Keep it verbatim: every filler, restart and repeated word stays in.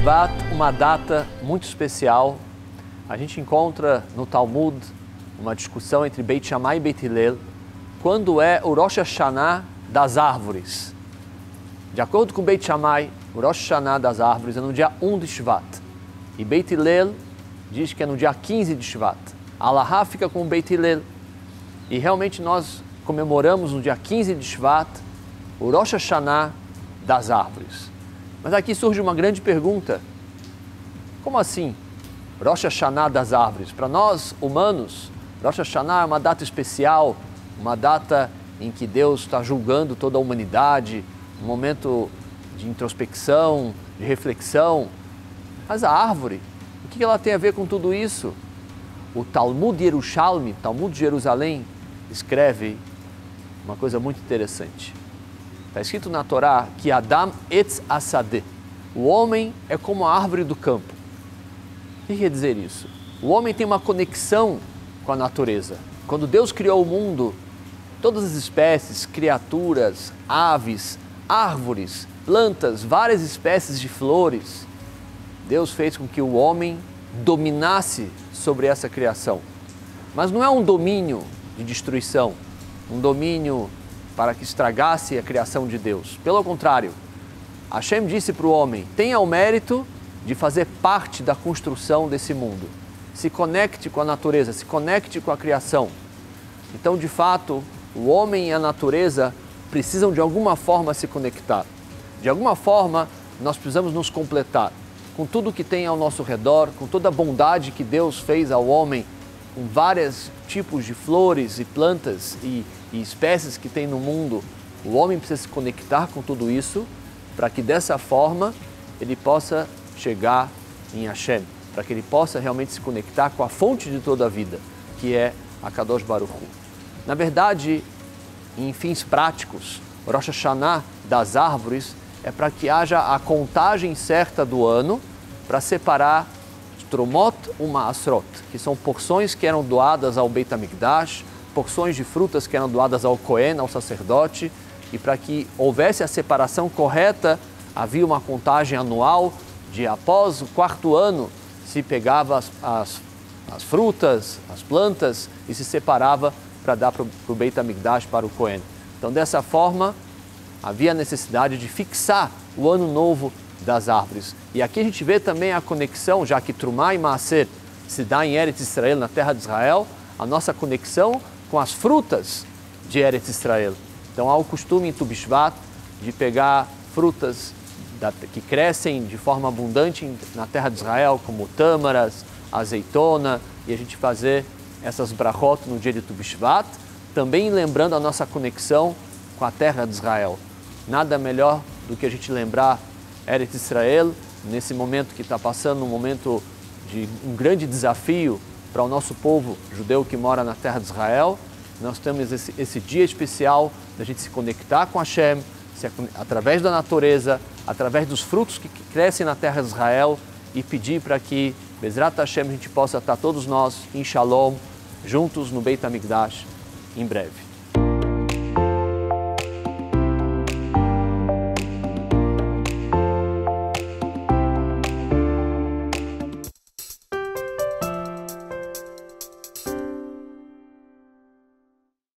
Shvat, uma data muito especial. A gente encontra no Talmud uma discussão entre Beit Shammai e Beit Hillel, quando é o Rosh Hashanah das árvores. De acordo com Beit Shammai, o Rosh Hashanah das árvores é no dia um de Shvat. E Beit Hillel diz que é no dia quinze de Shvat. A Halahá fica com o Beit Hillel. E realmente nós comemoramos no dia quinze de Shvat o Rosh Hashanah das árvores. Mas aqui surge uma grande pergunta. Como assim? Rosh Hashanah das árvores. Para nós, humanos, Rosh Hashanah é uma data especial, uma data em que Deus está julgando toda a humanidade, um momento de introspecção, de reflexão. Mas a árvore, o que ela tem a ver com tudo isso? O Talmud Yerushalmi, Talmud de Jerusalém, escreve uma coisa muito interessante. Está escrito na Torá que Adam etz asadeh, o homem é como a árvore do campo. O que quer dizer isso? O homem tem uma conexão com a natureza. Quando Deus criou o mundo, todas as espécies, criaturas, aves, árvores, plantas, várias espécies de flores, Deus fez com que o homem dominasse sobre essa criação. Mas não é um domínio de destruição, um domínio para que estragasse a criação de Deus. Pelo contrário, Hashem disse para o homem, tenha o mérito de fazer parte da construção desse mundo. Se conecte com a natureza, se conecte com a criação. Então, de fato, o homem e a natureza precisam de alguma forma se conectar. De alguma forma, nós precisamos nos completar com tudo que tem ao nosso redor, com toda a bondade que Deus fez ao homem, com vários tipos de flores e plantas e, e espécies que tem no mundo. O homem precisa se conectar com tudo isso para que dessa forma ele possa chegar em Hashem, para que ele possa realmente se conectar com a fonte de toda a vida, que é a Kadosh Baruch Hu. Na verdade, em fins práticos, o Rosh Hashanah das árvores é para que haja a contagem certa do ano para separar Trumot e Maasrot, que são porções que eram doadas ao Beit HaMikdash, porções de frutas que eram doadas ao Cohen, ao sacerdote, e para que houvesse a separação correta, havia uma contagem anual de após o quarto ano se pegava as, as, as frutas, as plantas e se separava para dar para o Beit HaMikdash, para o Cohen. Então, dessa forma, havia a necessidade de fixar o ano novo das árvores. E aqui a gente vê também a conexão, já que Trumá e Maaser se dá em Eretz Israel, na terra de Israel, a nossa conexão com as frutas de Eretz Israel. Então há o costume em Tu B'Shvat de pegar frutas da, que crescem de forma abundante na terra de Israel, como tâmaras, azeitona, e a gente fazer essas brachot no dia de Tu B'Shvat, também lembrando a nossa conexão com a terra de Israel. Nada melhor do que a gente lembrar Eretz Israel, nesse momento que está passando, um momento de um grande desafio para o nosso povo judeu que mora na terra de Israel. Nós temos esse, esse dia especial da gente se conectar com Hashem, se, através da natureza, através dos frutos que crescem na terra de Israel, e pedir para que, Bezrat Hashem, a gente possa estar todos nós em Shalom, juntos no Beit HaMikdash, em breve.